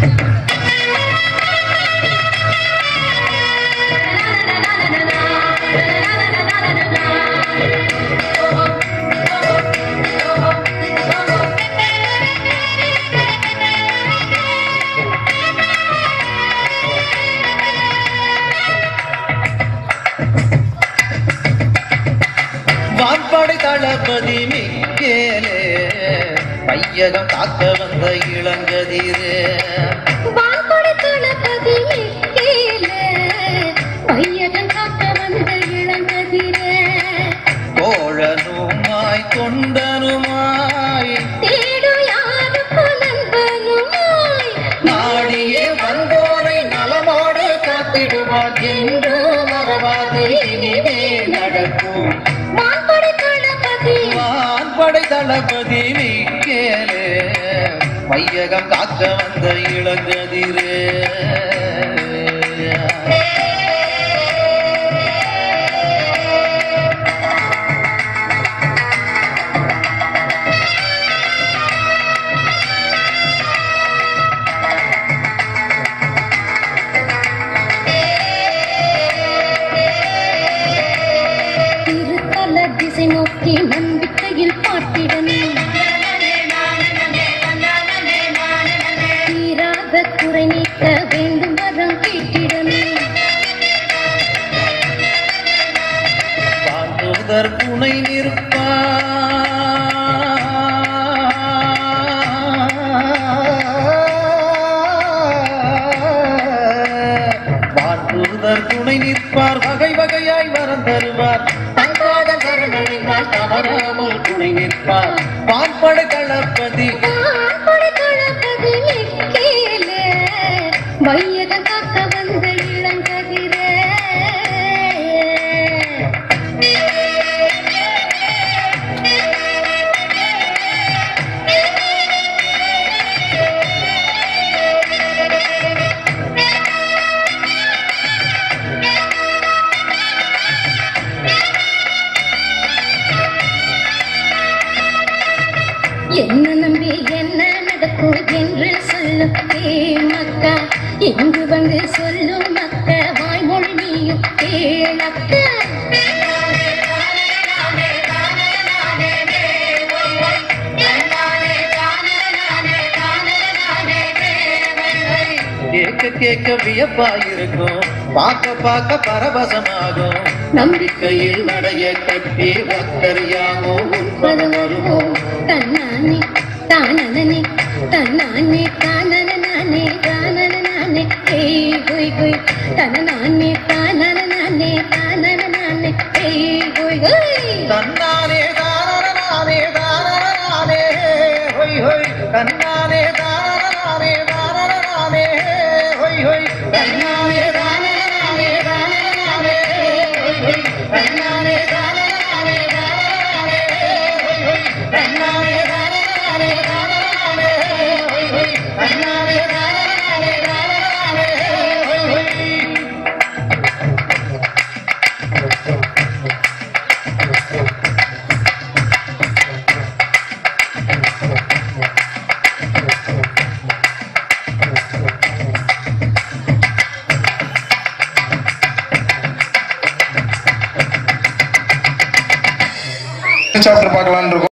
வான்படை தளபதி மிக்கேலே பையகம் காக்க வந்த இளங்கதிரே வான்படை தளபதி மிக்கேலே பையகம் காக்க வந்த இளங்கதிரே தோழனுமாய் தொண்டனுமாய் தேடு யாரு புலன்பனுமாய் நாடியே வந்தோரை நலமோடு காத்திடுவார் என்று மறவாது இனிமே நடக்கும் வான்படை தளபதி மிக்கேலே பையகம் காக்க வந்த இளங்கதிரே திருத்தல திசை நோக்கி நம்பிக்கையில் பாட்டிடணும் தீராத குறை நீக்க வேண்டும் வரம் கேட்டிடணும் பாண்டுதர் துணை பாண்டுதர் துணை நிற்பார் வகை வகையாய் வரம் தருவார் தங்காத சரணங்கள் தவறாமல் துணை நிற்பார் வான்படை தளபதி மிக்கேலே வையகம் காக்க வந்த இளங்கதிரே என்ன நம்பி என்ன நடக்கும் என்று சொல்லும் மக்கா இங்கு வந்து சொல்லும் மக்க வாய்மொழி நீயும் கேளக்க கேட்க கேட்க வியப்பாயிருக்கும் பார்க்க பார்க்க பரவசமாகும் நம்பிக்கையில் நடைய கட்டி பக்தரியாமோ உட்பட வருவோம் தன்னானே தானனே தன்னானே தானனே தானனே ஏய் கோய் கோய் தன்னானே தானனே தானனே ஏய் கோய் கோய் தன்னானே தானனே தானனே ஹோய் ஹோய் தன்னானே தானனே தானனே ஹோய் ஹோய் தன்னானே தானனே தானனே ஹோய் ஹோய் தன்னானே தானனே தானனே ஹோய் ஹோய் தன்னானே தானனே தானனே ஹோய் ஹோய் தன்னானே தானனே தானனே ஹோய் ஹோய் சாப்டர் பார்க்கலாம்னு இருக்கோம்.